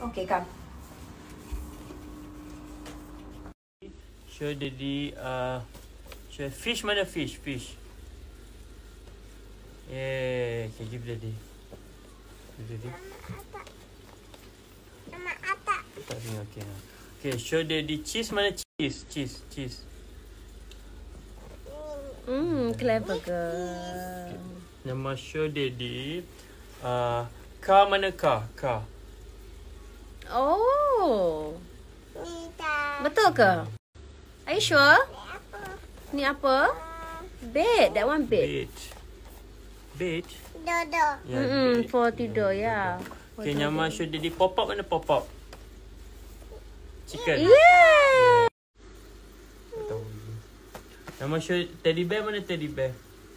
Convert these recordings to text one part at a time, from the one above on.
Okay, come. Show Daddy. Show fish mana fish? Yeah, okay, give Daddy. Give Daddy. Tak dengar, okay. Okay, show Daddy cheese mana cheese. Clever girl. Okay. Nama show Daddy. Car mana car? Oh. Betul ke? Are you sure? Ni apa? Bed. That one bed. Bed. Dodo. Yeah, bed. For tidur, ya. Okay, nama show Daddy pop up mana pop up? Chicken. Yeah. Tak tahu. Nama show teddy bear mana teddy bear?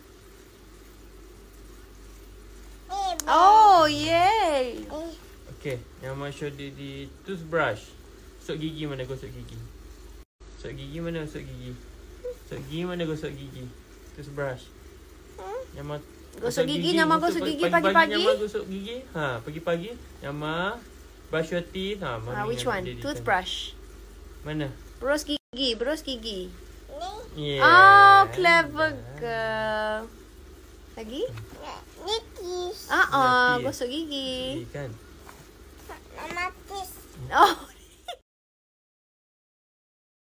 Oh, yay. Okay, nama show Daddy toothbrush. Gosok gigi mana gosok gigi? Gosok gigi mana gosok gigi? Gosok gigi mana gosok gigi? Toothbrush. Nama Gosok gigi, Nyama gosok gigi pagi-pagi. Nyama gosok gigi. Pagi-pagi. Nyama brush your teeth. Which one? Toothbrush. Mana? Berus gigi. Yeah. Oh, clever girl. Lagi? Nikis. Gosok gigi. Kan? Mama tis. Oh,